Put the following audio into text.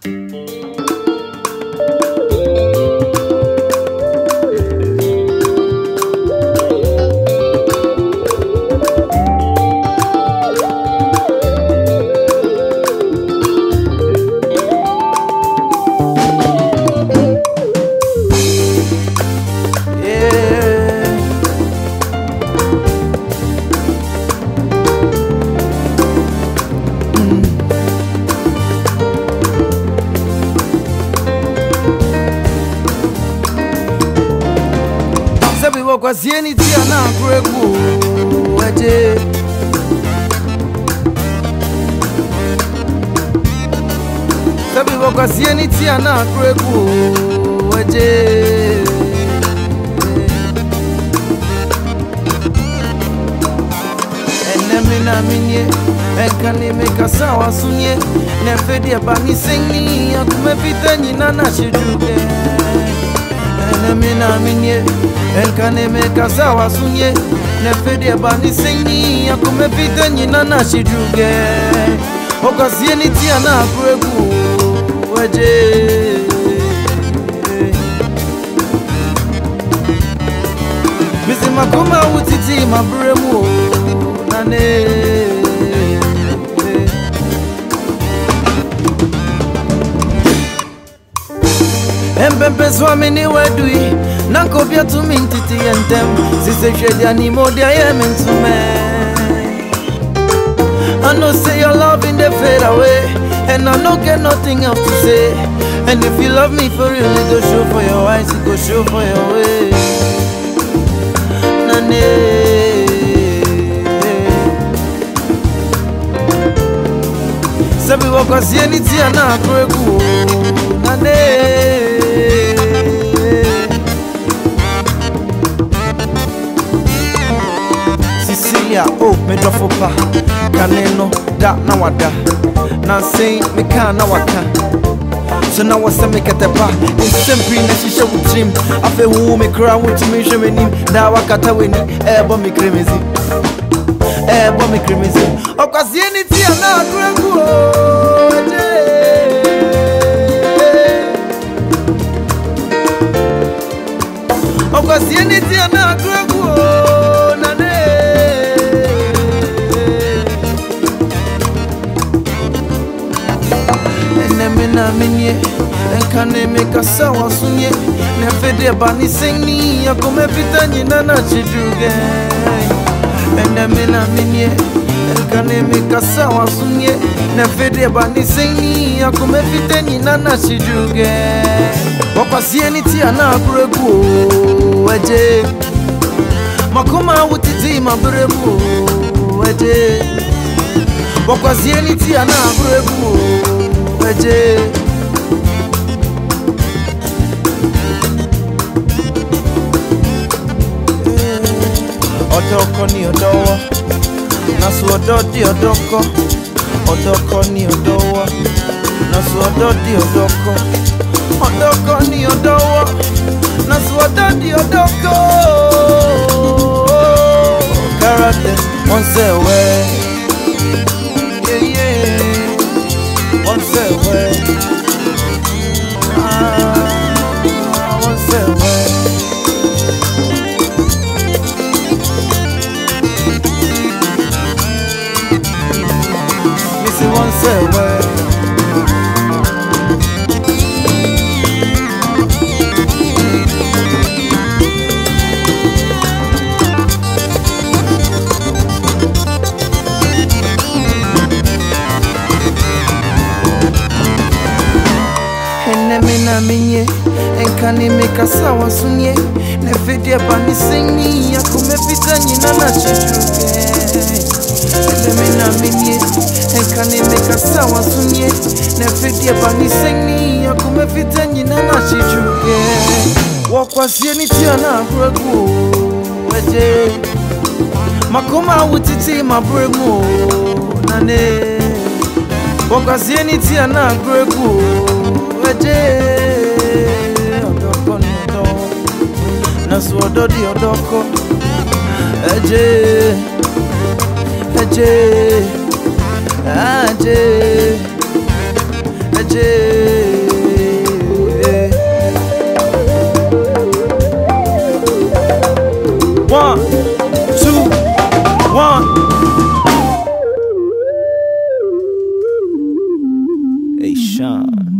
Kwa sieni tia na kweku waje Sabi kwa sieni tia na kweku waje Enemi na minye Enkani meka sawa sunye Nefedi abani sengi Akumepita njina na shijuge Enemi na minye Enkane meka sawa sunye Nefedi abani sengi Akumepita njina na shijuge Okasieni tia na kweku waje Misi makoma utiti mabremu Nane Empempe swami ni wedui Nanko bia tumi ntiti yentem Sise shedi animodia ye mentume I know say your love in the fade away And I don't get nothing else to say And if you love me for real it go show for your eyes It go show for your way Nane Sabi wako sieni tia na kweku Nane Oh, me drofopa Kaneno, da na wada Nansei, me ka na waka So now what's a make at the bar It's simply na shisha with dream Afe hu me kra wuti me shemenim Da wakata weni, ebo me kremezi Ebo me kremezi Okwa sieni tia na kwengu Okwa sieni tia na kwengu Na minye Enkane meka sawa sunye Nefede abani sengi Akumepita njina na chijuge Eneme na minye Enkane meka sawa sunye Nefede abani sengi Akumepita njina na chijuge Wakwa sieni tia na kuregu Waje Makoma utiti mabremu Waje Wakwa sieni tia na kuregu Waje Odoko ni odowa Nasu ododi odoko Odoko ni odowa Nasu ododi odoko Odoko ni odowa Nasu ododi odoko Karate once away Yeah yeah Once away Once away Once away Eneme na minye Enkane meka sawa sunye Nefedi abani sengi Akumepita njina na chijuge Eneme na minye Enkane meka sawa sunye Nefedi abani sengi Akumepita njina na chijuge Wakwa sieni tia na kuregu Waje Makoma utiti mabremu Nane Wakwa sieni tia na kuregu Waje Odoko ni odowa Nasu ododi odoko Eje Eje Eje 1, 2, 1. Eyshun.